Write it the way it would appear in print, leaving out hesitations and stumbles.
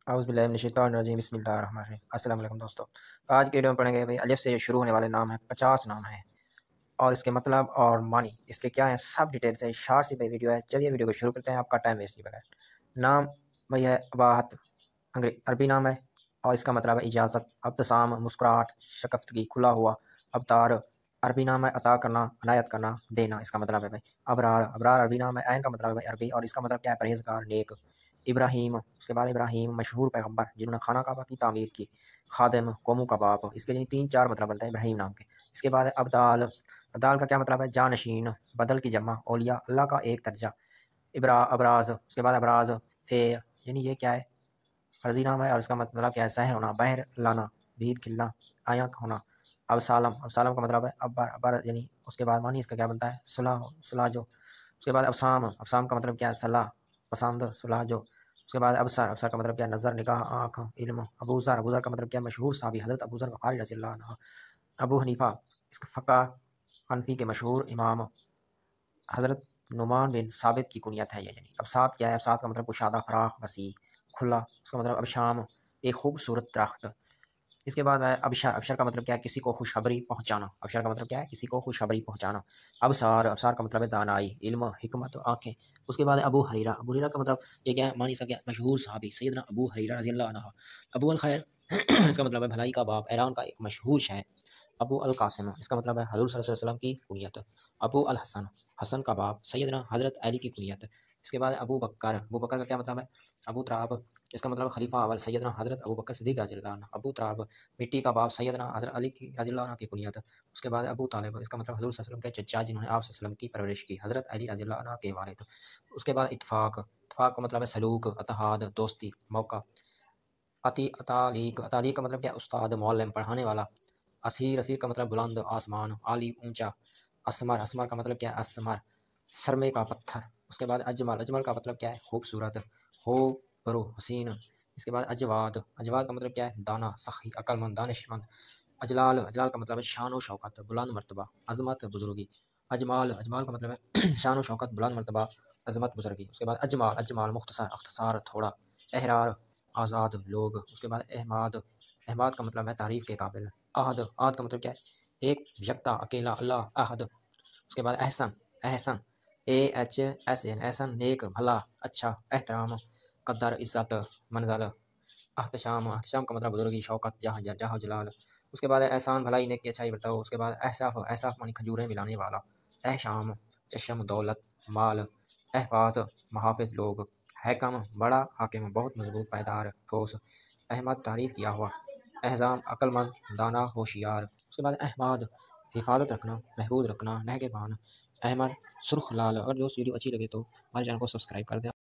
औज़ुबिल्लाहि बिस्मिल्लाहिर्रहमानिर्रहीम। अस्सलाम वालेकुम दोस्तों। आज की वीडियो में पढ़ेंगे भाई अलिफ से शुरू होने वाले नाम हैं, 50 नाम हैं और इसके मतलब और मानी इसके क्या हैं सब डिटेल से शॉर्ट सी भाई वीडियो है। चलिए वीडियो को शुरू करते हैं, आपका टाइम वेस्ट नहीं बगैर। नाम भाई है अबाहत, अरबी नाम है और इसका मतलब है इजाज़त। अब्तसाम मुस्कुराहट, शकफ्तगी खुला हुआ। अवतार अरबी नाम है अता करना, अनायत करना, देना, इसका मतलब है भाई। अबरार अबरार अरबी नाम है, ऐन का मतलब है भाई अरबी और इसका मतलब क्या है परहेज़गार, नेक। इब्राहीम, उसके बाद इब्राहीम मशहूर पैगम्बर जिन्होंने खाना काबा की तामीर की। खादिम कौमों का बाप, इसके यानी 3-4 मतलब बनते हैं इब्राहीम नाम के। इसके बाद है अब्दाल, अब्दाल का क्या मतलब है जानशीन, बदल की जमा, औलिया अल्लाह का एक दर्जा। अबराज, उसके बाद अबराज फे यानी ये क्या है अर्जी नाम है और इसका मतलब क्या है सहर होना, बहर लाना, भीद खिलना, आया होना। अबसालम, अबसालम का मतलब है अब्बर, अब्बर यानी उसके बाद मानी इसका क्या बनता है सुलह, सुलह जो। उसके बाद अबसाम, अबसाम का मतलब क्या है सलाह, पसंद, सुलह जो। उसके बाद अबसर, अबसर का मतलब क्या है नज़र, निगाह, आँख, इल्म। अबूज़र, अबूज़र का मतलब क्या है मशहूर साहबी हज़रत अबूज़र ग़फ़ारी रज़ियल्लाहु अन्हु। अबू हनीफ़ा, इसका फ़क़ह हनफ़ी के मशहूर इमाम हज़रत नुमान बिन साबित की कुनियत है ये। यानी अबसात क्या है, अबसात का मतलब कुशादा, फ़राख, वसी, खुला। उसका मतलब अबशाम एक खूबसूरत दरख्त। इसके बाद है अबशर, अबशर का मतलब क्या है किसी को खुशखबरी पहुँचाना। अबशर का मतलब क्या है किसी को खुशखबरी पहुँचाना। अबसार, अबसार का मतलब है दानाई, इल्म, हिकमत, आँखें। उसके बाद है अबू हरीरा, अबू हरीरा का मतलब ये क्या है मानी इसका क्या मशहूर सहाबी सैयदना अबू हरीरा रज़ियल्लाहु अन्हु। अबू अल खैर इसका मतलब है भलाई का बाप, ईरान का एक मशहूर शहर। अबू अल कासिम, इसका मतलब है हज़ूर सल्लल्लाहु अलैहि वसल्लम की कुनियत। अबू अल हसन, हसन का बाप, सैयदना हज़रत अली की कुनियत। इसके बाद अबू बकर, अबू बकर का क्या मतलब है अबू त्राब, इसका मतलब खलीफा अव्वल सैयदना हज़रत अबू बकर सिद्दीक़ रज़ियल्लाहु अन्हु। अबू त्राब मिट्टी का बाप, सैयदना हज़रत अली की रज़ियल्लाहु अन्हु की कुनियत। उसके बाद अबू तालिब, इसका मतलब हज़ूर सल्लल्लाहु अलैहि वसल्लम के चचा जिन्होंने आप सल्लल्लाहु अलैहि वसल्लम की परवरिश की, हज़रत अली रज़ियल्लाहु अन्हु के वालिद। उसके बाद इत्तफ़ाक़, इत्तफ़ाक़ का मतलब है सलूक, अतहाद, दोस्ती, मौका। अतालीक, अतालीक का मतलब क्या उस्ताद, मौलम, पढ़ाने वाला। असीर, असीर का मतलब बुलंद, आसमान, आली, ऊंचा। असमर, असमर का मतलब क्या है असमर, सरमे का पत्थर। उसके बाद अजमल, अजमल का मतलब क्या है खूबसूरत, हो बरो, हसीन। इसके बाद अजवाद, अजवाद का मतलब क्या है दाना, सखी, अक्लमंद, दानिशमंद। अजलाल, अजलाल का मतलब है शान व शौकत, बुलंद मर्तबा, अजमत, बुजुर्गी। अजमाल, अजमाल का मतलब है शान व शौकत, बुलंद मर्तबा, अजमत, बुजुर्गी। उसके बाद अजमाल, अजमाल मुख्तसर, अख्तसार, थोड़ा। एहरार, आज़ाद लोग। उसके बाद अहमाद, अहमाद का मतलब है तारीफ़ के काबिल। आहद, आहद का मतलब क्या है एक यकता अकेला अल्लाह अहद। उसके बाद एहसन, एहसन AHSN, एहसन नेक भला अच्छा। एहतराम कदर इज़्ज़त मंज़ल। अहतशाम, अहतशाम का मतलब बुजुर्गी, शौकत, जाह जलाल। उसके बाद एहसान भलाई नेकी अच्छाई बर्ताव। उसके बाद एहसाफ, एहसाफ मानी खजूरें मिलाने वाला। एहशाम चशम दौलत माल। अहफाज मुहाफ़िज़ लोग। हैकम बड़ा, हाकिम बहुत मजबूत, पायदार, ठोस। अहमद तारीफ़ किया हुआ। एहज़ाम अक्लमंद, दाना, होशियार। उसके बाद अहमाद हिफाजत रखना, महफूज रखना, नहगेबान। अहमद सुर्ख लाल। अगर दोस्त वीडियो अच्छी लगे तो हमारे चैनल को सब्सक्राइब कर दें।